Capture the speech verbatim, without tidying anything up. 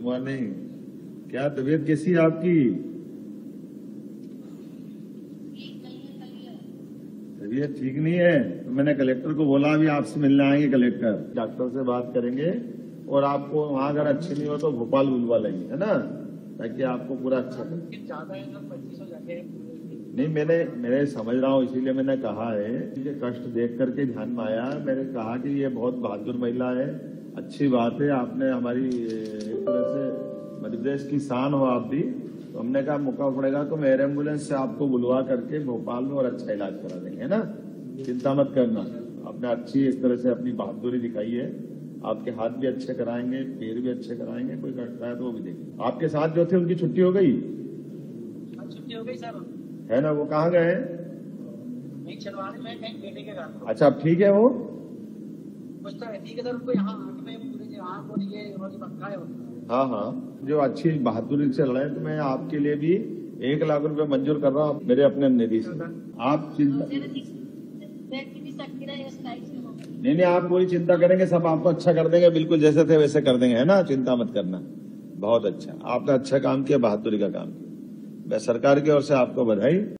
Morning. क्या तबीयत कैसी है आपकी? तबीयत ठीक नहीं है तो मैंने कलेक्टर को बोला अभी आपसे मिलने आएंगे। कलेक्टर डॉक्टर से बात करेंगे और आपको वहां अगर अच्छी नहीं हो तो भोपाल बुलवा लेंगे, है ना, ताकि आपको पूरा अच्छा ज्यादा है ना, पच्चीस सौ जाके नहीं। मैंने मैंने समझ रहा हूँ, इसीलिए मैंने कहा है, ये कष्ट देख करके ध्यान में आया। मैंने कहा कि ये बहुत बहादुर महिला है, अच्छी बात है, आपने हमारी एक तरह से मध्य प्रदेश की शान हो आप भी। तो हमने कहा मौका पड़ेगा तो मैं एयर एम्बुलेंस से आपको बुलवा करके भोपाल में और अच्छा इलाज करा देंगे, है ना, चिंता मत करना। आपने अच्छी एक तरह से अपनी बहादुरी दिखाई है, आपके हाथ भी अच्छे कराएंगे, पैर भी अच्छे कराएंगे, कोई कटता है तो वो भी देखेंगे। आपके साथ जो थे उनकी छुट्टी हो गई? छुट्टी हो गई सर, है ना, वो कहाँ गए? नहीं चलवाने में कहीं बेटे के घर। अच्छा, अब ठीक है वो? कुछ तो ठीक है सर, उनको यहाँ आंख में पूरे आंख हो रही है, उन्होंने पक्का है। हाँ हाँ, जो अच्छी बहादुरी से लड़े तो मैं आपके लिए भी एक लाख रुपए मंजूर कर रहा हूँ मेरे अपने निधि से। आप चिंता नहीं नहीं, आप कोई चिंता करेंगे, सब आपको अच्छा कर देंगे, बिल्कुल जैसे थे वैसे कर देंगे, है ना, चिंता मत करना। बहुत अच्छा, आपने अच्छा काम किया, बहादुरी का काम किया। मैं सरकार की ओर से आपको बधाई।